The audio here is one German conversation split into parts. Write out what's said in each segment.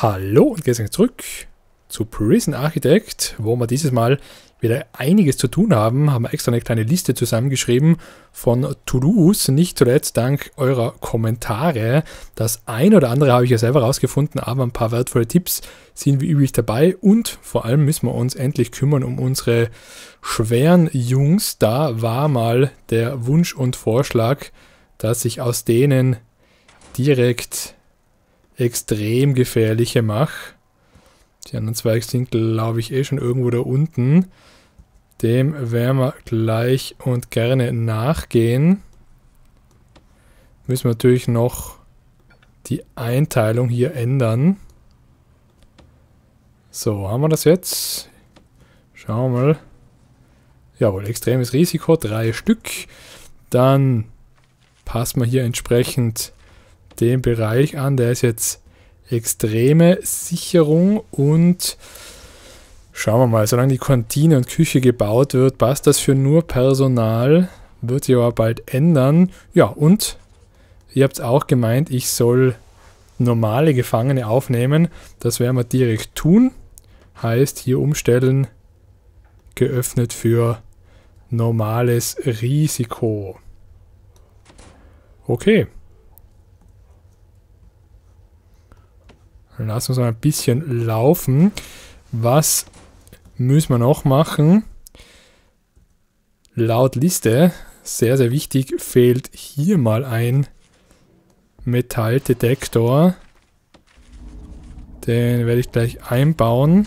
Hallo und gestern zurück zu Prison Architect, wo wir dieses Mal wieder einiges zu tun haben. Haben wir extra eine kleine Liste zusammengeschrieben von To-Dos, nicht zuletzt dank eurer Kommentare. Das ein oder andere habe ich ja selber rausgefunden, aber ein paar wertvolle Tipps sind wie üblich dabei und vor allem müssen wir uns endlich kümmern um unsere schweren Jungs. Da war mal der Wunsch und Vorschlag, dass ich aus denen direkt extrem gefährliche mache. Die anderen zwei sind, glaube ich, schon irgendwo da unten. Dem werden wir gleich und gerne nachgehen. Müssen wir natürlich noch die Einteilung hier ändern. So, haben wir das jetzt? Schauen wir mal. Jawohl, extremes Risiko, 3 Stück. Dann passen wir hier entsprechend den Bereich an. Der ist jetzt extreme Sicherung und schauen wir mal, solange die Kantine und Küche gebaut wird, passt das für nur Personal, wird sich aber bald ändern. Ja, und ihr habt auch gemeint, ich soll normale Gefangene aufnehmen. Das werden wir direkt tun. Heißt hier umstellen, geöffnet für normales Risiko. Okay. Lass uns mal ein bisschen laufen. Was müssen wir noch machen? Laut Liste, sehr, sehr wichtig, fehlt hier mal ein Metalldetektor. Den werde ich gleich einbauen.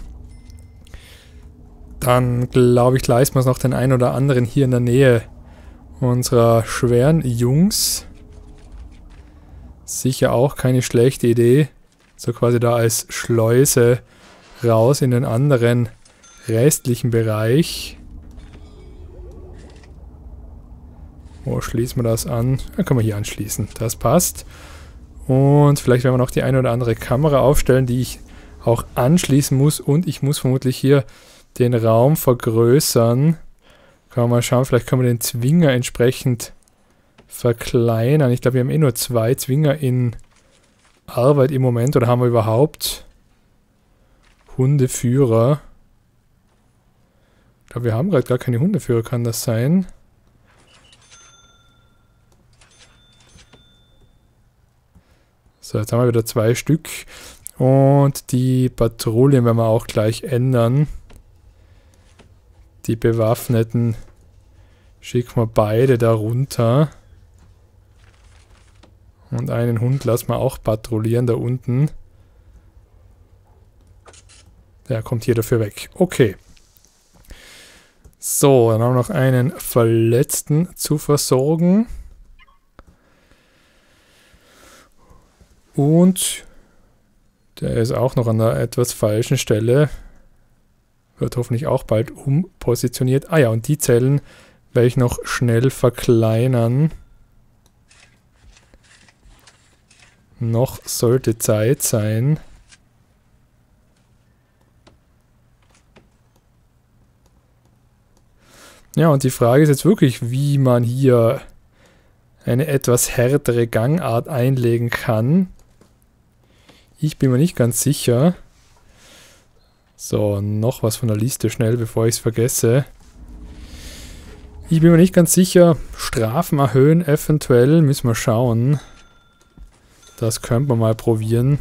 Dann glaube ich, leisten wir es noch den einen oder anderen hier in der Nähe unserer schweren Jungs. Sicher auch keine schlechte Idee. So quasi da als Schleuse raus in den anderen restlichen Bereich. Wo schließen wir das an? Dann können wir hier anschließen. Das passt. Und vielleicht werden wir noch die eine oder andere Kamera aufstellen, die ich auch anschließen muss. Und ich muss vermutlich hier den Raum vergrößern. Können wir mal schauen, vielleicht können wir den Zwinger entsprechend verkleinern. Ich glaube, wir haben eh nur 2 Zwinger in Arbeit im Moment, oder haben wir überhaupt Hundeführer? Ich glaube, wir haben gerade gar keine Hundeführer, kann das sein? So, jetzt haben wir wieder 2 Stück. Und die Patrouillen werden wir auch gleich ändern. Die Bewaffneten schicken wir beide da runter. Und einen Hund lassen wir auch patrouillieren da unten. Der kommt hier dafür weg. Okay. So, dann haben wir noch einen Verletzten zu versorgen. Und der ist auch noch an der etwas falschen Stelle. Wird hoffentlich auch bald umpositioniert. Ah ja, und die Zellen werde ich noch schnell verkleinern. Noch sollte Zeit sein. Ja, und die Frage ist jetzt wirklich, wie man hier eine etwas härtere Gangart einlegen kann. Ich bin mir nicht ganz sicher. So, noch was von der Liste schnell, bevor ich es vergesse. Ich bin mir nicht ganz sicher. Strafen erhöhen eventuell, müssen wir schauen. Das könnte man mal probieren.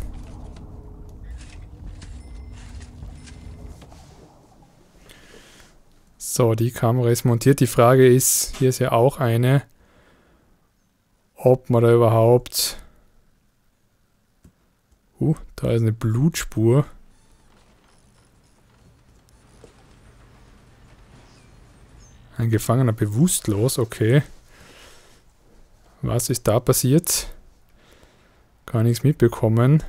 So, die Kamera ist montiert. Die Frage ist, hier ist ja auch eine, ob man da überhaupt... da ist eine Blutspur. Ein Gefangener bewusstlos, okay. Was ist da passiert? Gar nichts mitbekommen.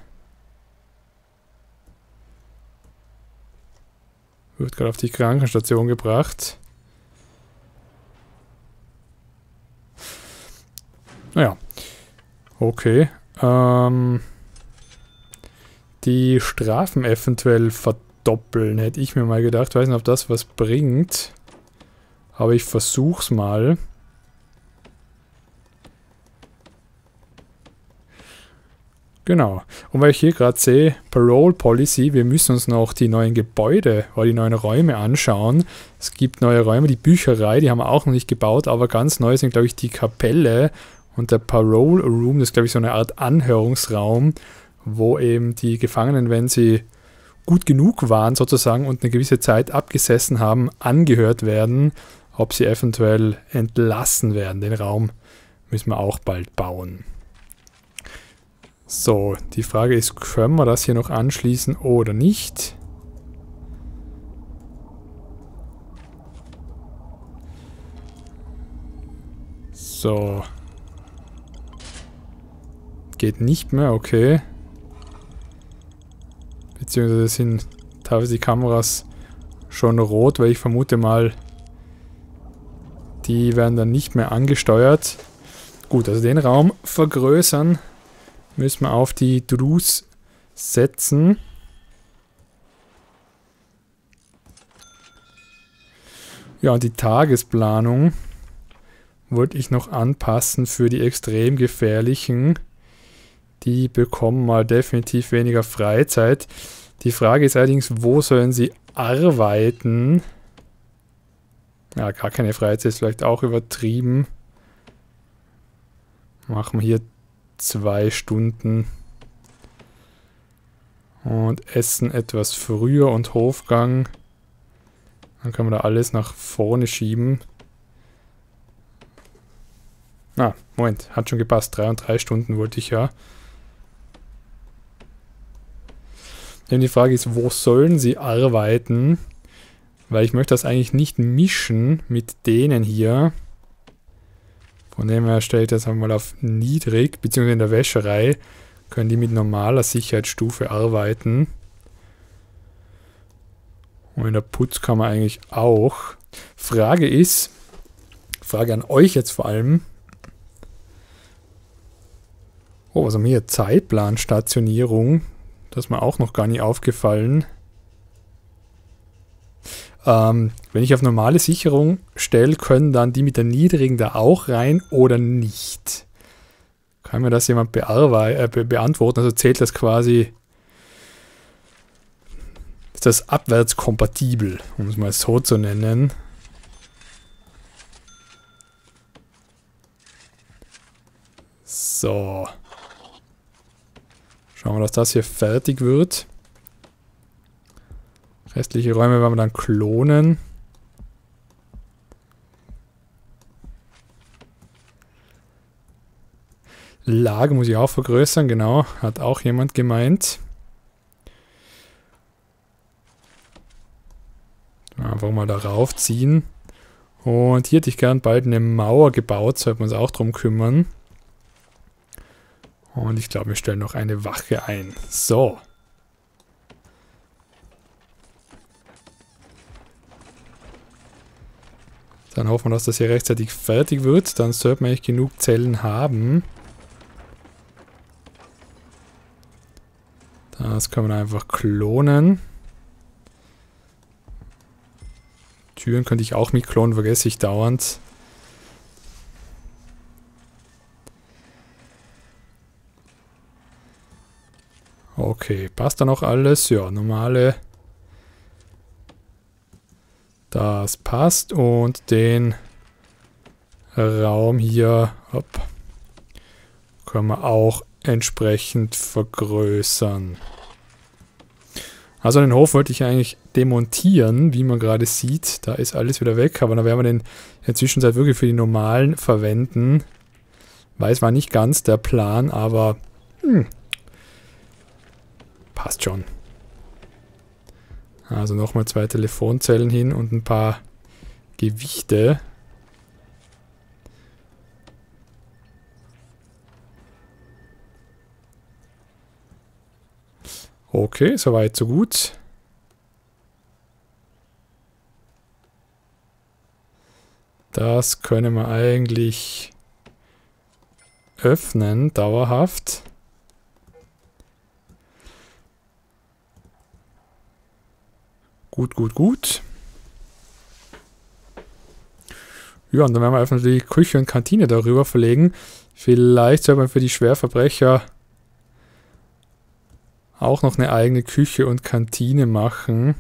Wird gerade auf die Krankenstation gebracht. Naja. Okay. Die Strafen eventuell verdoppeln, hätte ich mir mal gedacht. Weiß nicht, ob das was bringt. Aber ich versuch's mal. Genau. Und weil ich hier gerade sehe, Parole Policy, wir müssen uns noch die neuen Gebäude oder die neuen Räume anschauen. Es gibt neue Räume, die Bücherei, die haben wir auch noch nicht gebaut, aber ganz neu sind, glaube ich, die Kapelle und der Parole Room, das ist, glaube ich, so eine Art Anhörungsraum, wo eben die Gefangenen, wenn sie gut genug waren sozusagen und eine gewisse Zeit abgesessen haben, angehört werden, ob sie eventuell entlassen werden. Den Raum müssen wir auch bald bauen. So, die Frage ist, können wir das hier noch anschließen oder nicht? So. Geht nicht mehr, okay. Beziehungsweise sind teilweise die Kameras schon rot, weil ich vermute mal, die werden dann nicht mehr angesteuert. Gut, also den Raum vergrößern müssen wir auf die To-Dos setzen. Ja, und die Tagesplanung wollte ich noch anpassen für die extrem gefährlichen. Die bekommen mal definitiv weniger Freizeit. Die Frage ist allerdings, wo sollen sie arbeiten? Ja, gar keine Freizeit ist vielleicht auch übertrieben. Machen wir hier 2 Stunden und essen etwas früher und Hofgang. Dann können wir da alles nach vorne schieben. Moment, hat schon gepasst. 3 und 3 Stunden wollte ich ja. Denn die Frage ist, wo sollen sie arbeiten? Weil ich möchte das eigentlich nicht mischen mit denen hier. Von dem her stelle ich das einmal auf niedrig, beziehungsweise in der Wäscherei können die mit normaler Sicherheitsstufe arbeiten. Und in der Putzkammer eigentlich auch. Frage an euch jetzt vor allem. Oh, was haben wir hier? Zeitplanstationierung. Das ist mir auch noch gar nicht aufgefallen. Wenn ich auf normale Sicherung stelle, können dann die mit der niedrigen da auch rein oder nicht? Kann mir das jemand beantworten? Also zählt das quasi, ist das abwärtskompatibel, um es mal so zu nennen? So. Schauen wir, dass das hier fertig wird. Restliche Räume werden wir dann klonen. Lager muss ich auch vergrößern, genau. Hat auch jemand gemeint. Einfach mal darauf ziehen. Und hier hätte ich gern bald eine Mauer gebaut, sollten wir uns auch drum kümmern. Und ich glaube, wir stellen noch eine Wache ein. So. Dann hoffen wir, dass das hier rechtzeitig fertig wird. Dann sollten wir eigentlich genug Zellen haben. Das können wir einfach klonen. Türen könnte ich auch mit klonen, vergesse ich dauernd. Okay, passt da noch alles? Ja, normale. Das passt und den Raum hier können wir auch entsprechend vergrößern. Also den Hof wollte ich eigentlich demontieren, wie man gerade sieht. Da ist alles wieder weg, aber dann werden wir den in der Zwischenzeit wirklich für die normalen verwenden. Weiß war nicht ganz der Plan, aber passt schon. Also nochmal 2 Telefonzellen hin und ein paar Gewichte. Okay, soweit, so gut. Das können wir eigentlich öffnen, dauerhaft. Gut, gut, gut. Ja, und dann werden wir einfach die Küche und Kantine darüber verlegen. Vielleicht soll man für die Schwerverbrecher auch noch eine eigene Küche und Kantine machen.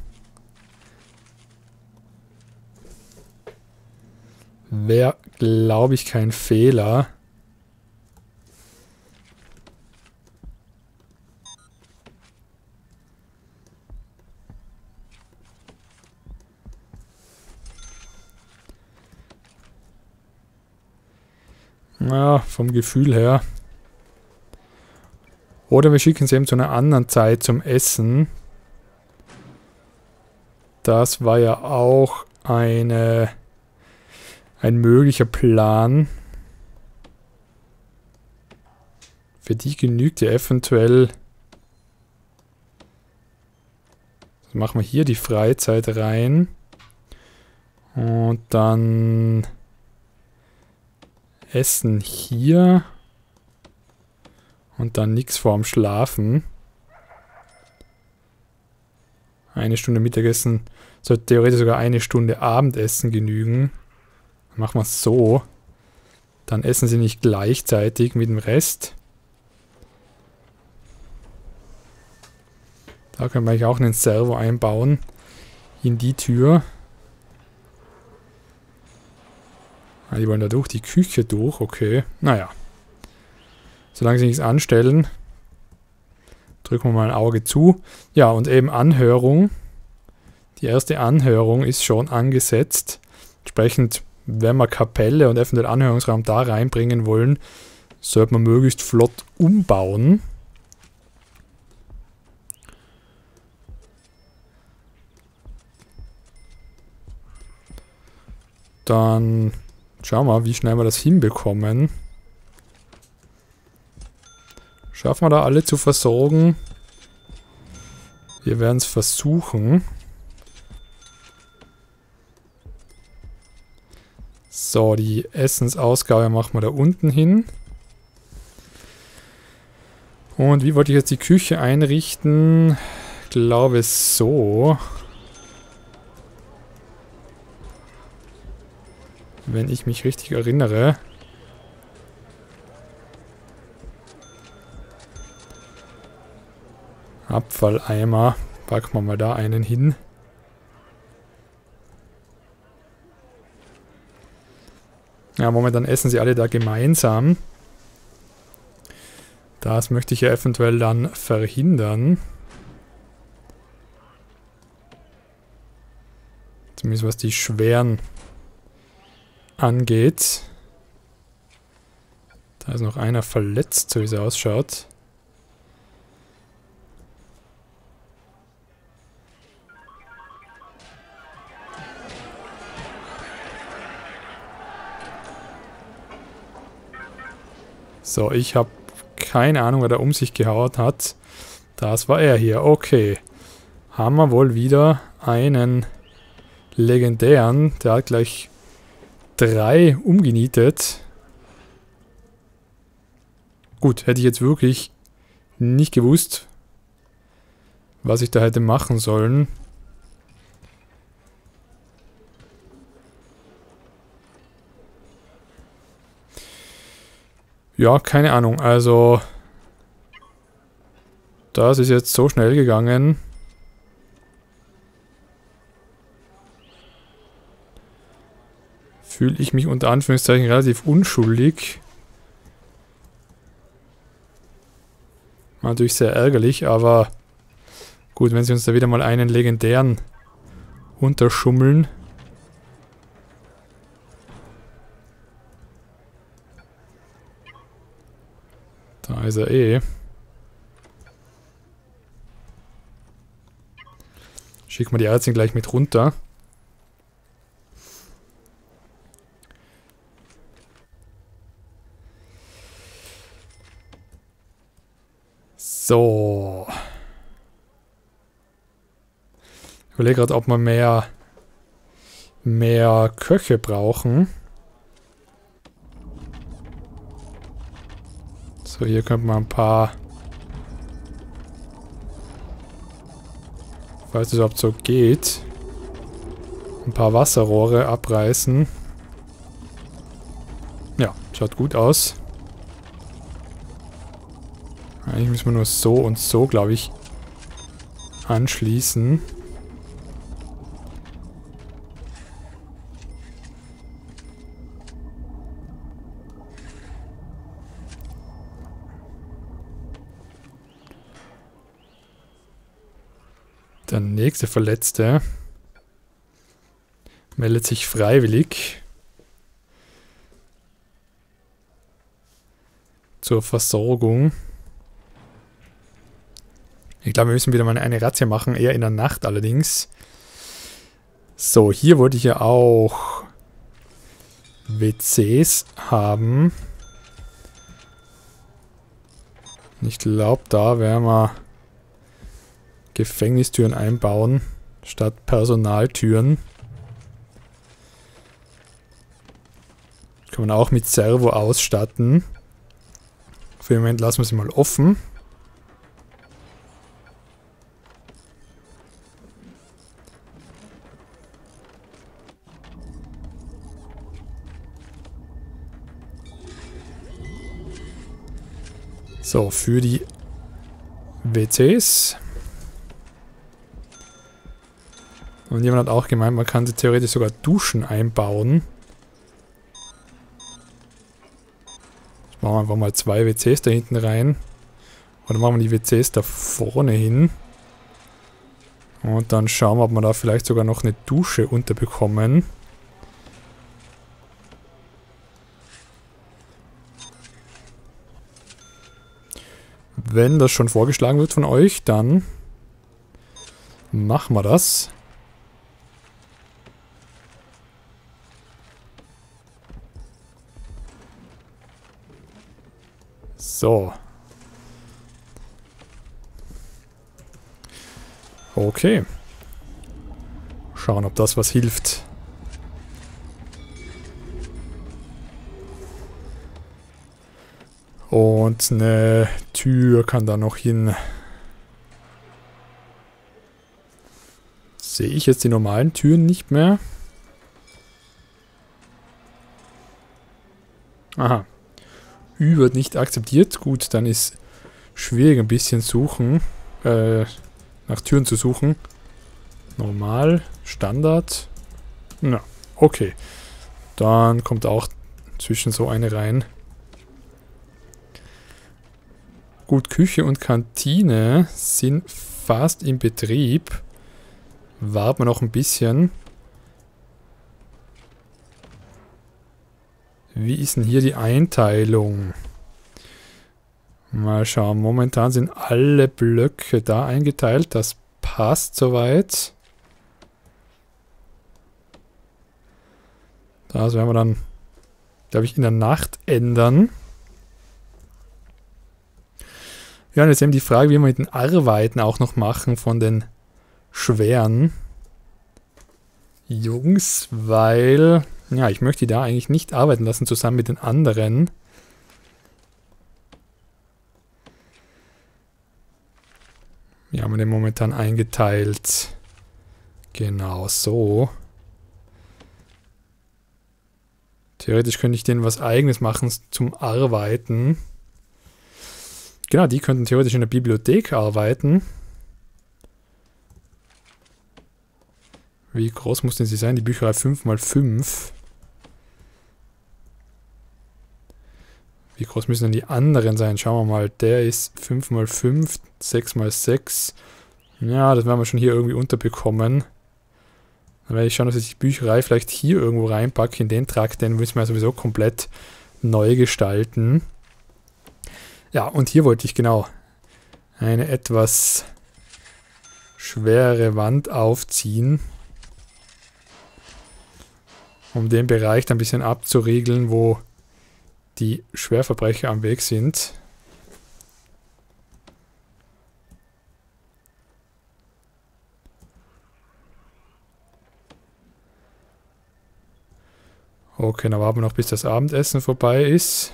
Wäre, glaube ich, kein Fehler. Ja, vom Gefühl her. Oder wir schicken sie eben zu einer anderen Zeit zum Essen. Das war ja auch ein möglicher Plan. Für die genügt ja eventuell. Also machen wir hier die Freizeit rein. Und dann Essen hier. Und dann nichts vorm Schlafen. Eine Stunde Mittagessen. Sollte theoretisch sogar eine Stunde Abendessen genügen. Dann machen wir es so. Dann essen sie nicht gleichzeitig mit dem Rest. Da können wir eigentlich auch einen Servo einbauen. In die Tür. Ah, die wollen da durch die Küche durch. Okay. Naja. Solange sie nichts anstellen, drücken wir mal ein Auge zu. Ja, und eben Anhörung. Die erste Anhörung ist schon angesetzt. Entsprechend, wenn wir Kapelle und eventuell Anhörungsraum da reinbringen wollen, sollte man möglichst flott umbauen. Dann schauen wir, wie schnell wir das hinbekommen. Schaffen wir da alle zu versorgen? Wir werden es versuchen. So, die Essensausgabe machen wir da unten hin. Und wie wollte ich jetzt die Küche einrichten? Ich glaube so. Wenn ich mich richtig erinnere. Abfalleimer. Packen wir mal da einen hin. Ja, momentan essen sie alle da gemeinsam. Das möchte ich ja eventuell dann verhindern. Zumindest was die schweren angeht. Da ist noch einer verletzt, so wie es ausschaut. So, ich habe keine Ahnung, wer da um sich gehauen hat. Das war er hier. Okay. Haben wir wohl wieder einen legendären. Der hat gleich 3 umgenietet. Gut, hätte ich jetzt wirklich nicht gewusst, was ich da hätte machen sollen. Ja, keine Ahnung. Also, das ist jetzt so schnell gegangen. Fühle ich mich unter Anführungszeichen relativ unschuldig. War natürlich sehr ärgerlich, aber gut, wenn sie uns da wieder mal einen legendären unterschummeln. Da ist er eh. Schicken wir die Ärztin gleich mit runter. So. Ich überlege gerade, ob wir mehr Köche brauchen. So, hier könnte man ein paar, falls es überhaupt so geht, ein paar Wasserrohre abreißen. Ja, schaut gut aus. Eigentlich müssen wir nur so und so, glaube ich, anschließen. Der nächste Verletzte meldet sich freiwillig zur Versorgung. Ich glaube, wir müssen wieder mal eine Razzia machen, eher in der Nacht allerdings. So, hier wollte ich ja auch WCs haben. Ich glaube, da werden wir Gefängnistüren einbauen, statt Personaltüren. Kann man auch mit Servo ausstatten. Für den Moment lassen wir sie mal offen. So, für die WCs. Und jemand hat auch gemeint, man kann sie theoretisch sogar Duschen einbauen. Jetzt machen wir einfach mal 2 WCs da hinten rein. Oder machen wir die WCs da vorne hin. Und dann schauen wir, ob wir da vielleicht sogar noch eine Dusche unterbekommen. Wenn das schon vorgeschlagen wird von euch, dann machen wir das. So. Okay. Schauen, ob das was hilft. Und eine Tür kann da noch hin. Sehe ich jetzt die normalen Türen nicht mehr? Aha. Ü wird nicht akzeptiert. Gut, dann ist schwierig ein bisschen suchen. Nach Türen zu suchen. Normal, Standard. Na, okay. Dann kommt auch zwischen so eine rein. Gut, Küche und Kantine sind fast im Betrieb. Warten wir noch ein bisschen. Wie ist denn hier die Einteilung? Mal schauen. Momentan sind alle Blöcke da eingeteilt. Das passt soweit. Das werden wir dann, glaube ich, in der Nacht ändern. Ja, und jetzt eben die Frage, wie wir mit den Arbeiten auch noch machen von den schweren Jungs, weil... Ja, ich möchte die da eigentlich nicht arbeiten lassen, zusammen mit den anderen. Wir haben den momentan eingeteilt. Genau so. Theoretisch könnte ich denen was Eigenes machen zum Arbeiten. Genau, die könnten theoretisch in der Bibliothek arbeiten. Wie groß muss denn sie sein? Die Bücherei 5×5. Wie groß müssen denn die anderen sein? Schauen wir mal. Der ist 5×5, 6×6. Ja, das werden wir schon hier irgendwie unterbekommen. Dann werde ich schauen, dass ich die Bücherei vielleicht hier irgendwo reinpacke. In den Trakt, den müssen wir sowieso komplett neu gestalten. Ja, und hier wollte ich genau eine etwas schwere Wand aufziehen, um den Bereich dann ein bisschen abzuriegeln, wo die Schwerverbrecher am Weg sind. Okay, dann warten wir noch, bis das Abendessen vorbei ist.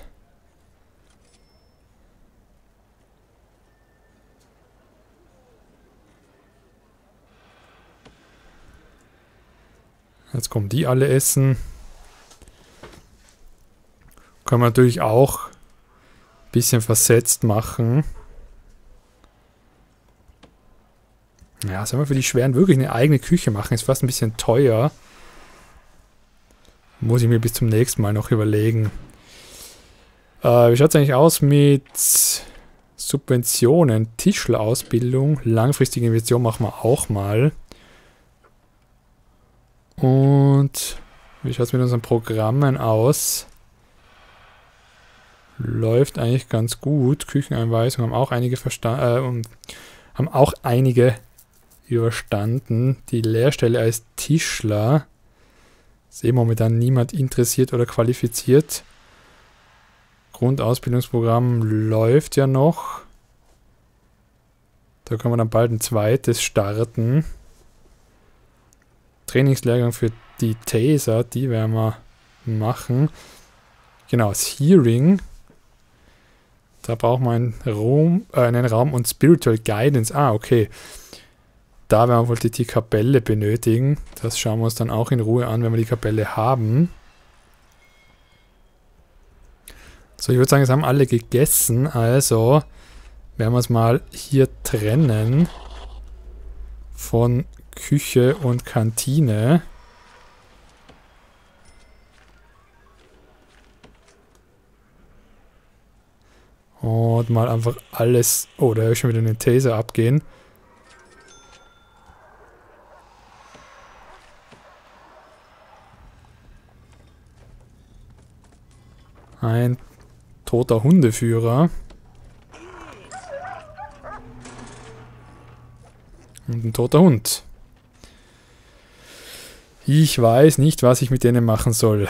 Jetzt kommen die alle essen. Kann man natürlich auch ein bisschen versetzt machen. Ja, sollen wir für die Schweren wirklich eine eigene Küche machen? Ist fast ein bisschen teuer. Muss ich mir bis zum nächsten Mal noch überlegen. Wie schaut es eigentlich aus mit Subventionen? Tischlerausbildung, langfristige Investition machen wir auch mal. Und wie schaut es mit unseren Programmen aus? Läuft eigentlich ganz gut. Kücheneinweisungen haben auch einige haben auch einige überstanden. Die Lehrstelle als Tischler ist eh momentan niemand interessiert oder qualifiziert. Grundausbildungsprogramm läuft ja noch. Da können wir dann bald ein zweites starten. Trainingslehrgang für die Taser, die werden wir machen. Genau, das Hearing. Da braucht man einen Raum und Spiritual Guidance. Ah, okay. Da werden wir wohl die Kapelle benötigen. Das schauen wir uns dann auch in Ruhe an, wenn wir die Kapelle haben. So, ich würde sagen, es haben alle gegessen. Also werden wir es mal hier trennen von Küche und Kantine. Und mal einfach alles... Oh, da höre ich schon wieder einen Taser abgehen. Ein toter Hundeführer. Und ein toter Hund. Ich weiß nicht, was ich mit denen machen soll.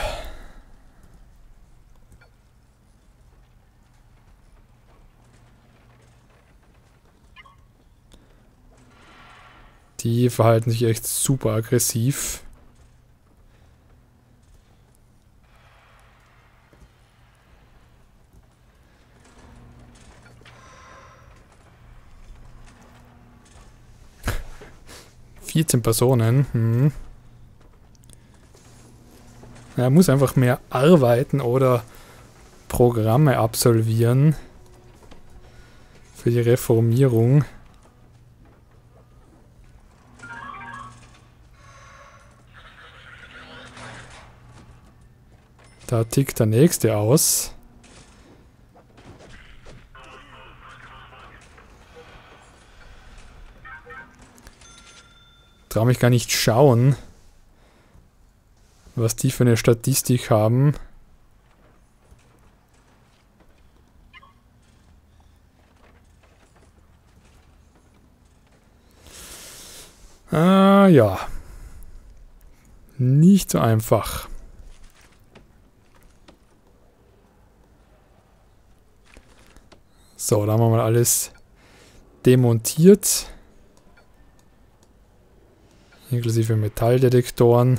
Die verhalten sich echt super aggressiv. ...14 Personen. Er muss einfach mehr arbeiten oder Programme absolvieren für die Reformierung. Da tickt der nächste aus. Traue mich gar nicht schauen, was die für eine Statistik haben. Ah ja. Nicht so einfach. So, da haben wir mal alles demontiert. Inklusive Metalldetektoren.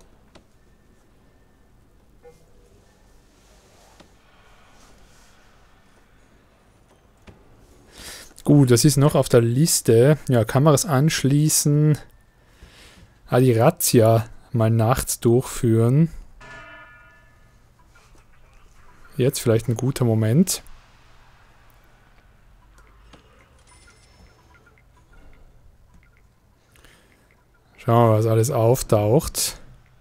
Gut, das ist noch auf der Liste. Ja, Kameras anschließen. Die Razzia mal nachts durchführen. Jetzt vielleicht ein guter Moment. Schauen wir mal, was alles auftaucht.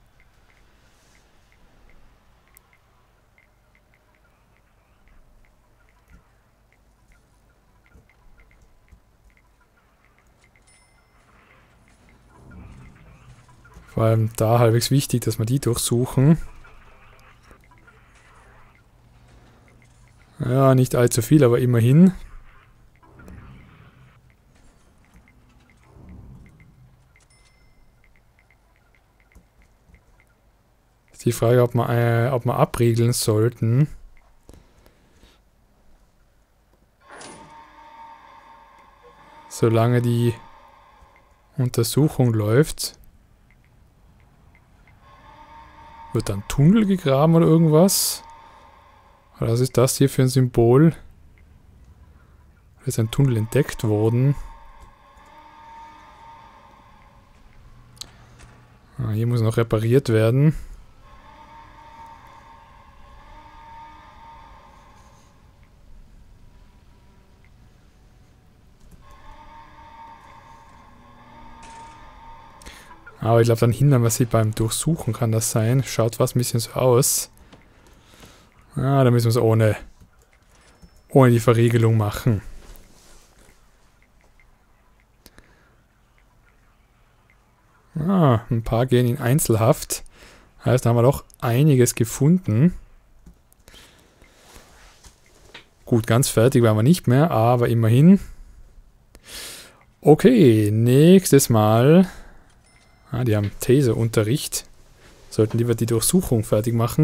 Vor allem da halbwegs wichtig, dass wir die durchsuchen. Ja, nicht allzu viel, aber immerhin. Ist die Frage, ob wir abriegeln sollten. Solange die Untersuchung läuft. Wird dann Tunnel gegraben oder irgendwas? Was ist das hier für ein Symbol? Da ist ein Tunnel entdeckt worden. Hier muss noch repariert werden. Aber ich glaube, dann hindern wir sie beim Durchsuchen, kann das sein. Schaut fast ein bisschen so aus. Ah, da müssen wir es ohne die Verriegelung machen. Ah, ein paar gehen in Einzelhaft. Heißt, da haben wir doch einiges gefunden. Gut, ganz fertig waren wir nicht mehr, aber immerhin. Okay, nächstes Mal. Ah, die haben Taser-Unterricht. Sollten lieber die Durchsuchung fertig machen.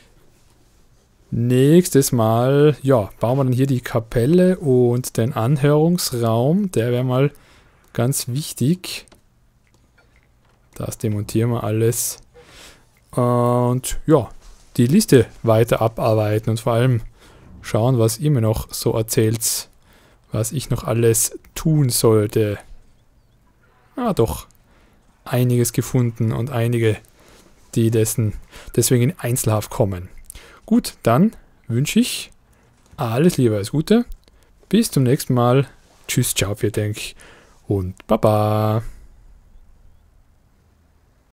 Nächstes Mal, ja, bauen wir dann hier die Kapelle und den Anhörungsraum. Der wäre mal ganz wichtig. Das demontieren wir alles. Und ja, die Liste weiter abarbeiten und vor allem schauen, was ihr mir noch so erzählt, was ich noch alles tun sollte. Ah, doch. Einiges gefunden und einige, die deswegen in Einzelhaft kommen. Gut, dann wünsche ich alles Liebe, alles Gute. Bis zum nächsten Mal. Tschüss, ciao, vielen Dank und Baba.